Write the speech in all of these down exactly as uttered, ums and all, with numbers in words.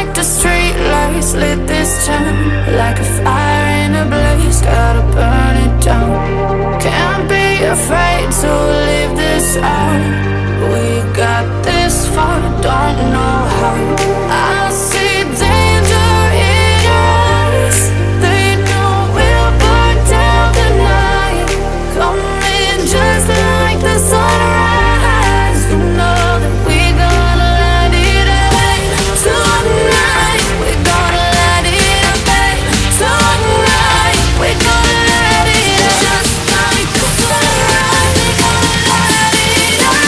like the street lights lit this town, like a fire in a blaze, gotta burn it down. Can't be afraid to leave this out. We got this far, don't know how. I see danger in us. They know we'll burn down the night. Coming just like the sunrise. You know that we gonna let it rain. Tonight we gonna let it rain. Tonight we gonna let it rain. Just like the sunrise, we gonna let it rain.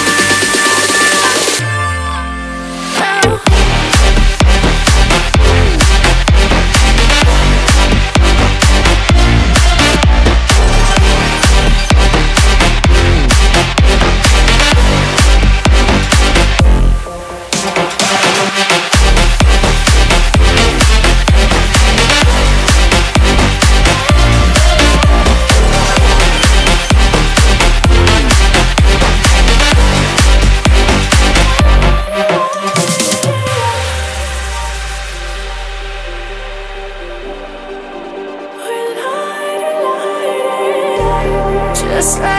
Just like